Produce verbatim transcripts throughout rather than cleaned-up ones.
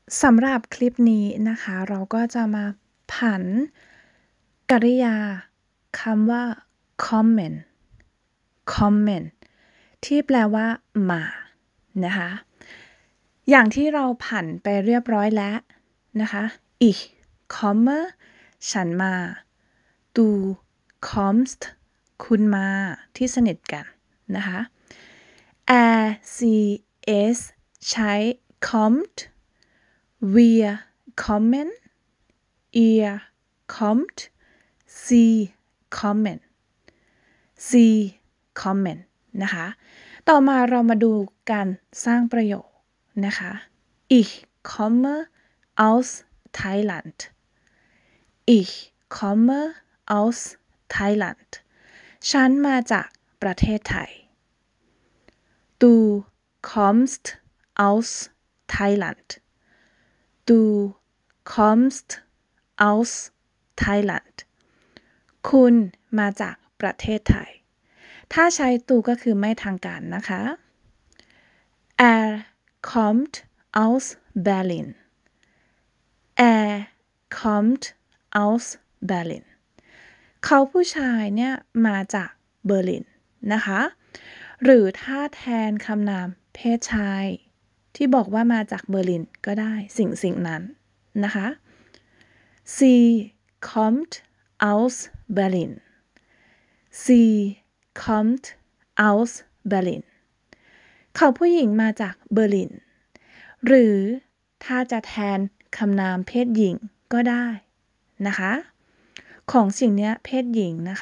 สำหรับคลิปนี้นะคะเราก็จะมาผันกริยาคำว่า comment comment ที่แปลว่ามานะคะอย่างที่เราผันไปเรียบร้อยแล้วนะคะ ich komme ฉันมา du kommst คุณมาที่สนิทกันนะคะ er sie es ใช้ kommt wir kommen ihr kommt sie kommen sie kommen นะคะต่อมาเรามาดูการสร้างประโยคนะคะ ich komme aus Thailand ich komme aus Thailand ฉันมาจากประเทศไทย du kommst aus Thailand du kommst aus Thailand คุณมาจากประเทศไทยถ้าใช้ du ก็คือไม่ทางการนะคะ er kommt aus Berlin er kommt aus Berlin เขาผู้ชายเนี่ยมาจากเบอร์ลินนะคะหรือถ้าแทนคำนามเพศชายที่บอกว่ามาจากเบอร์ลินก็ได้สิ่งสิ่งนั้นนะคะ sie kommt aus Berlin sie kommt aus Berlin เขาผู้หญิงมาจากเบอร์ลินหรือถ้าจะแทนคำนามเพศหญิงก็ได้นะคะของสิ่งนี้เพศหญิงนะคะ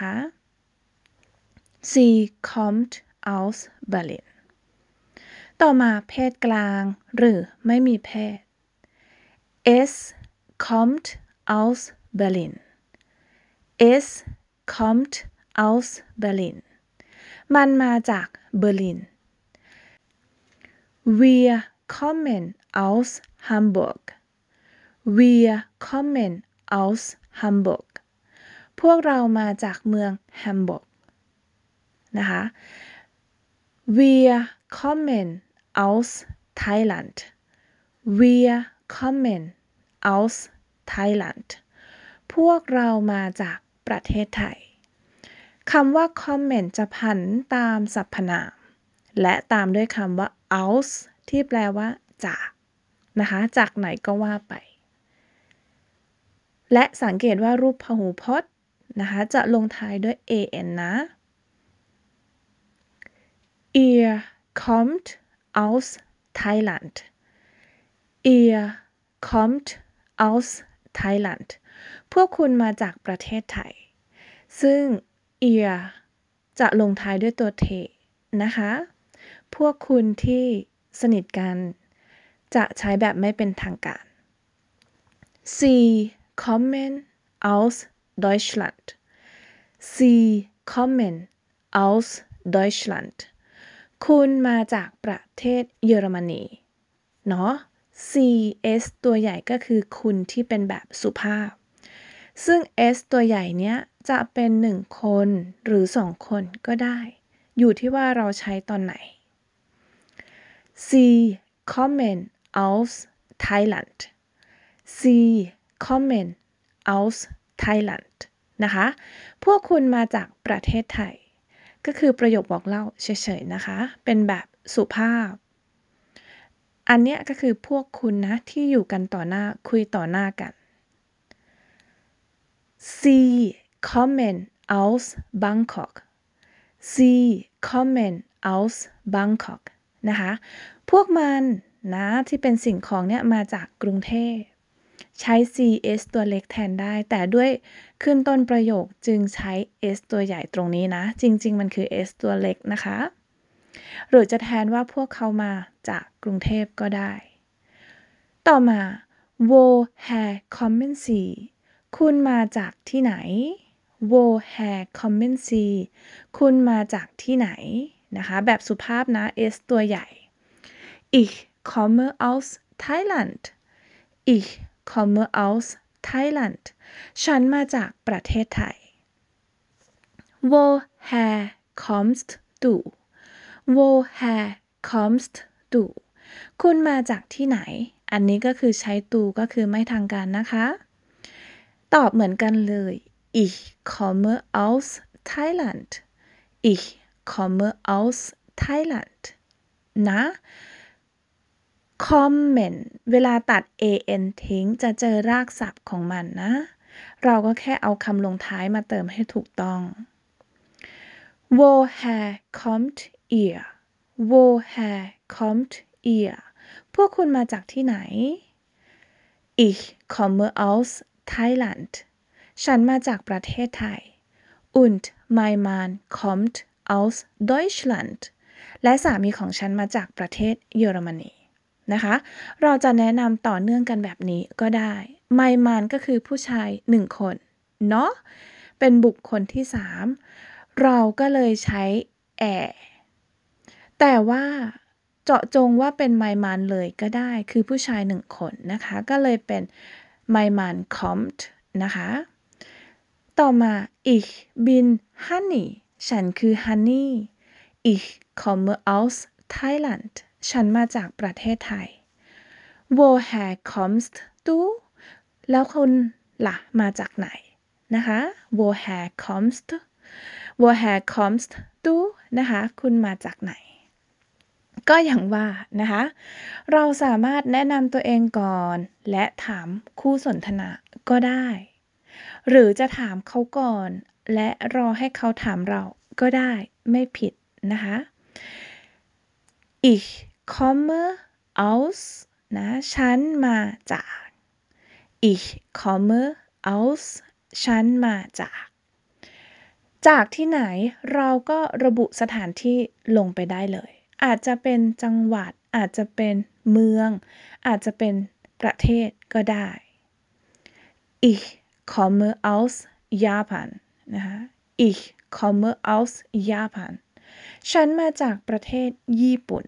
sie kommt aus Berlin ต่อมาเพศกลางหรือไม่มีเพศ es kommt aus Berlin es kommt aus Berlin มันมาจากเบอร์ลิน wir kommen aus Hamburg wir kommen aus Hamburg พวกเรามาจากเมืองแฮมบูร์กนะคะ wir kommen aus Thailand wir kommen aus Thailand พวกเรามาจากประเทศไทยคำว่า comment จะผันตามสรรพนามและตามด้วยคำว่า aus ที่แปลว่าจากนะคะจากไหนก็ว่าไปและสังเกตว่ารูปพหูพจน์นะคะจะลงท้ายด้วย an นะ ihr kommt aus Thailand ihr kommt aus Thailand พวกคุณมาจากประเทศไทยซึ่ง ihr จะลงท้ายด้วยตัว t นะคะพวกคุณที่สนิทกันจะใช้แบบไม่เป็นทางการ sie kommen aus Deutschland sie kommen aus Deutschland คุณมาจากประเทศเยอรมนีเนาะ cs ตัวใหญ่ก็คือคุณที่เป็นแบบสุภาพซึ่ง s ตัวใหญ่เนี้ยจะเป็นหนึ่งคนหรือสองคนก็ได้อยู่ที่ว่าเราใช้ตอนไหน sie kommen aus Thailand sie kommen aus Thailand นะคะพวกคุณมาจากประเทศไทยก็คือประโยคบอกเล่าเฉยๆนะคะเป็นแบบสุภาพอันเนี้ยก็คือพวกคุณนะที่อยู่กันต่อหน้าคุยต่อหน้ากัน sie kommen aus Bangkok sie kommen aus Bangkok นะคะพวกมันนะที่เป็นสิ่งของเนี่ยมาจากกรุงเทพใช้ cs ตัวเล็กแทนได้แต่ด้วยขึ้นต้นประโยคจึงใช้ s ตัวใหญ่ตรงนี้นะจริงๆมันคือ s ตัวเล็กนะคะหรือจะแทนว่าพวกเขามาจากกรุงเทพก็ได้ต่อมา woher kommen Sie คุณมาจากที่ไหน woher kommen Sie คุณมาจากที่ไหนนะคะแบบสุภาพนะ s ตัวใหญ่ ich komme aus Thailand ich komme aus Thailand ฉันมาจากประเทศไทย woher kommst du woher kommst du คุณมาจากที่ไหนอันนี้ก็คือใช้ตูก็คือไม่ทางการนะคะ ตอบเหมือนกันเลย Ich komme aus Thailand Ich komme aus Thailand นะ kommen เวลาตัด an ทิ้งจะเจอรากศัพท์ของมันนะ เราก็แค่เอาคำลงท้ายมาเติมให้ถูกต้อง Woher kommt ihr Woher kommt ihr พวกคุณมาจากที่ไหน Ich komme aus Thailand ฉันมาจากประเทศไทย Und mein Mann kommt aus Deutschland และสามีของฉันมาจากประเทศเยอรมนีนะคะเราจะแนะนำต่อเนื่องกันแบบนี้ก็ได้ My man ก็คือผู้ชายหนึ่งคนเนาะเป็นบุคคลที่สามเราก็เลยใช้ er แต่ว่าเจาะจงว่าเป็น My man เลยก็ได้คือผู้ชายหนึ่งคนนะคะก็เลยเป็น My man kommt นะคะต่อมา Ich bin Honey ฉันคือ Honey Ich komme aus Thailand ฉันมาจากประเทศไทย Woher kommst du แล้วคุณล่ะมาจากไหนนะคะ Woher kommst Woher kommst du นะคะคุณมาจากไหนก็อย่างว่านะคะเราสามารถแนะนำตัวเองก่อนและถามคู่สนทนาก็ได้หรือจะถามเขาก่อนและรอให้เขาถามเราก็ได้ไม่ผิดนะคะ Ich komme aus นะฉันมาจาก Ich komme aus ฉันมาจากจากที่ไหนเราก็ระบุสถานที่ลงไปได้เลยอาจจะเป็นจังหวัดอาจจะเป็นเมืองอาจจะเป็นประเทศก็ได้ Ich komme aus Japan นะคะ Ich komme aus Japan ฉันมาจากประเทศญี่ปุ่น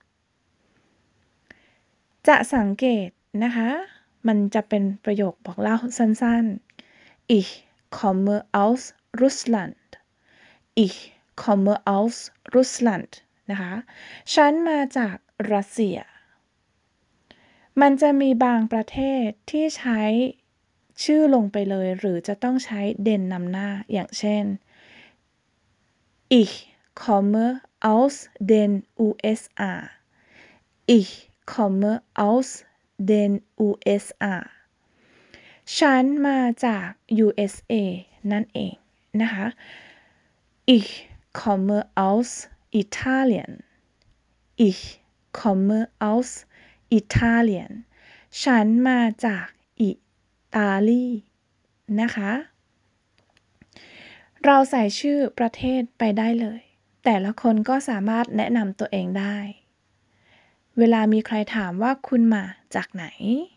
จะสังเกตนะคะมันจะเป็นประโยคบอกเล่าสั้นๆ Ich komme aus Russland Ich komme aus Russland นะคะฉันมาจากรัสเซียมันจะมีบางประเทศที่ใช้ชื่อลงไปเลยหรือจะต้องใช้เด่นนำหน้าอย่างเช่น Ich komme aus den ยู เอส เอ Ich komme aus den ยู เอส เอ ฉันมาจาก ยู เอส เอ นั่นเองนะคะ Ich komme aus Italien Ich komme aus Italien ฉันมาจากอิตาลีนะคะเราใส่ชื่อประเทศไปได้เลยแต่ละคนก็สามารถแนะนำตัวเองได้เวลามีใครถามว่าคุณมาจากไหน